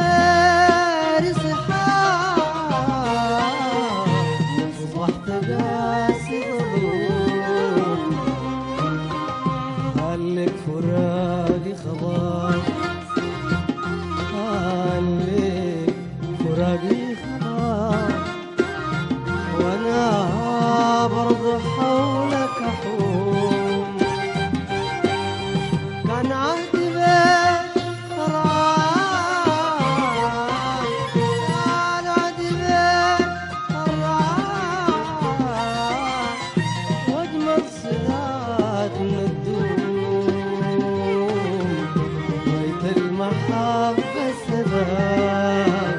غير صحاب أصبحت قاسي ظلوم. خليك فراقي خضار، خليك فراقي خضار، وأنا برضو حولك أحوم. كان عهدي بيك فرعان، كان عهدي بيك فرعان، وأجمل صلات ندوم، وريت المحبة سباب.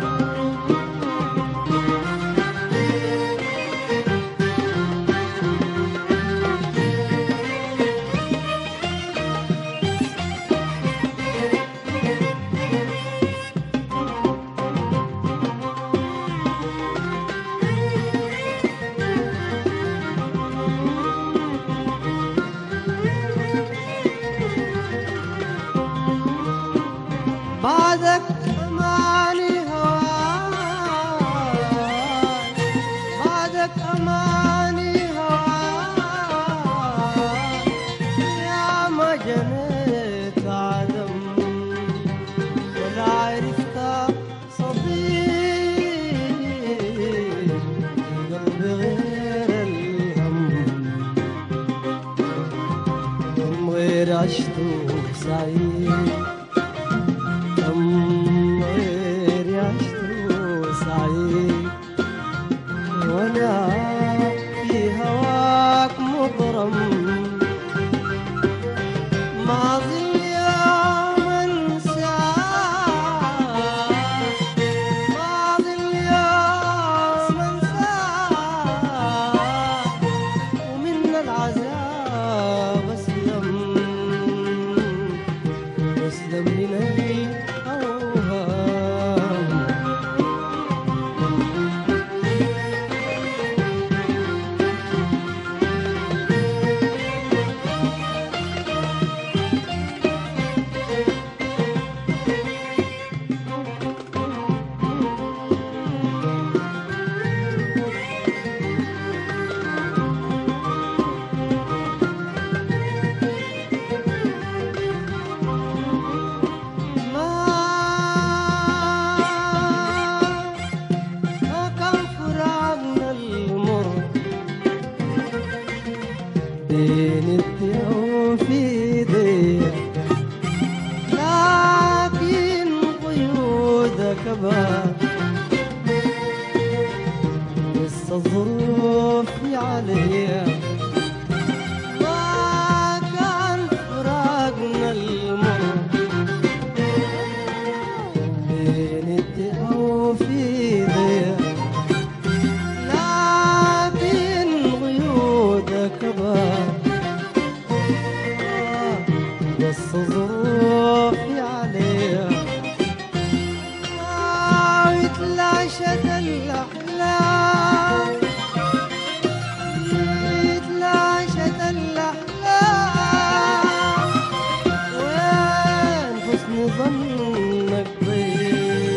بعدك أماني هواي، بعدك أماني هواي، يا ما جنيت عدم ولا عرفت صديق، قلبي غير الهم، هم غير عشته سعيد، غير عشته سعيد، وانا في هواك مغرم. ماضي اليوم انساك، ماضي اليوم انساك، ومن العذاب اسلم، اسلم من بين الديوم في ضيق، لكن قيودك باب، لسه الظروف عليا، ما كان فراقنا المر. بين الديوم في ضيق، لكن قيودك باب، بس ظروفي عليها، ويتلاشت الأحلام، يتلاشت الأحلام، وين حسن ظنك ضيق.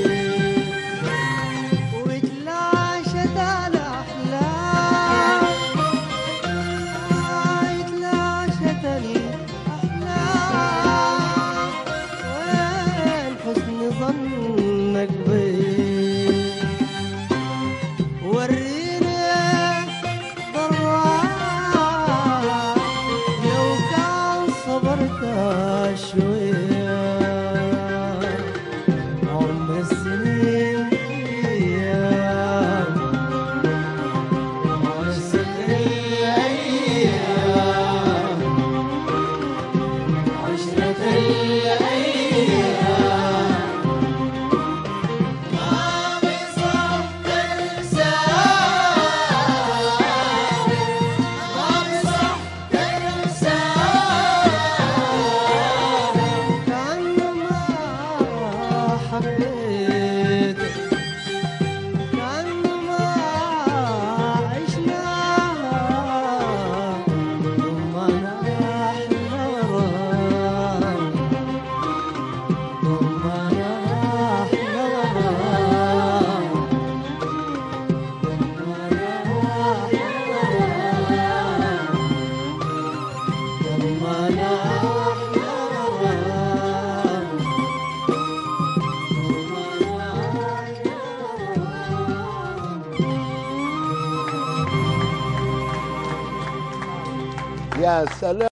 يا سلام.